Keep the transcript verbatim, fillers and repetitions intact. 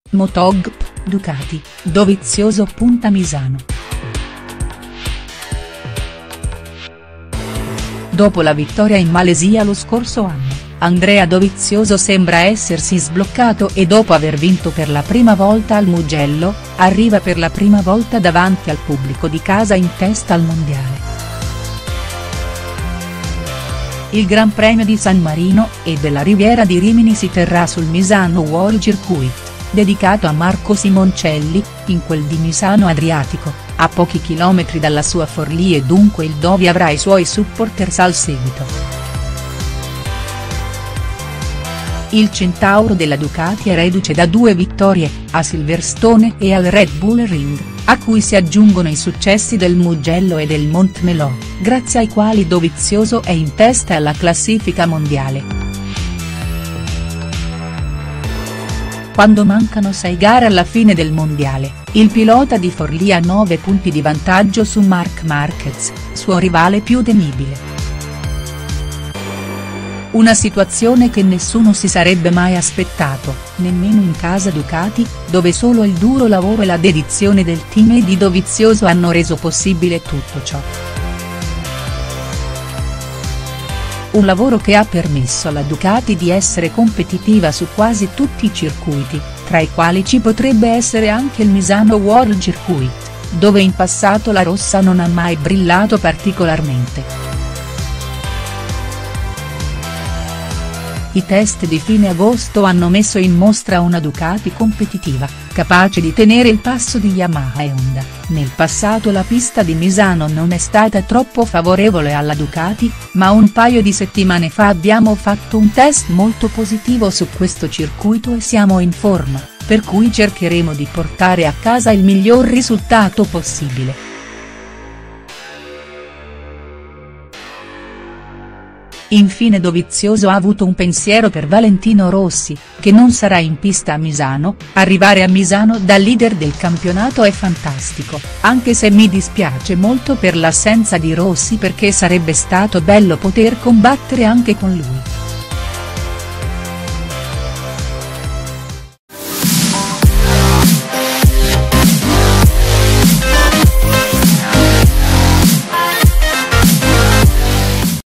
MotoGP, Ducati, Dovizioso punta Misano. Dopo la vittoria in Malesia lo scorso anno, Andrea Dovizioso sembra essersi sbloccato e dopo aver vinto per la prima volta al Mugello, arriva per la prima volta davanti al pubblico di casa in testa al mondiale. Il Gran Premio di San Marino e della Riviera di Rimini si terrà sul Misano World Circuit, dedicato a Marco Simoncelli, in quel di Misano Adriatico, a pochi chilometri dalla sua Forlì, e dunque il Dovi avrà i suoi supporters al seguito. Il centauro della Ducati è reduce da due vittorie, a Silverstone e al Red Bull Ring, a cui si aggiungono i successi del Mugello e del Montmelò, grazie ai quali Dovizioso è in testa alla classifica mondiale. Quando mancano sei gare alla fine del mondiale, il pilota di Forlì ha nove punti di vantaggio su Marc Marquez, suo rivale più temibile. Una situazione che nessuno si sarebbe mai aspettato, nemmeno in casa Ducati, dove solo il duro lavoro e la dedizione del team e di Dovizioso hanno reso possibile tutto ciò. Un lavoro che ha permesso alla Ducati di essere competitiva su quasi tutti i circuiti, tra i quali ci potrebbe essere anche il Misano World Circuit, dove in passato la rossa non ha mai brillato particolarmente. I test di fine agosto hanno messo in mostra una Ducati competitiva, capace di tenere il passo di Yamaha e Honda. Nel passato la pista di Misano non è stata troppo favorevole alla Ducati, ma un paio di settimane fa abbiamo fatto un test molto positivo su questo circuito e siamo in forma, per cui cercheremo di portare a casa il miglior risultato possibile. Infine Dovizioso ha avuto un pensiero per Valentino Rossi, che non sarà in pista a Misano. Arrivare a Misano da leader del campionato è fantastico, anche se mi dispiace molto per l'assenza di Rossi perché sarebbe stato bello poter combattere anche con lui.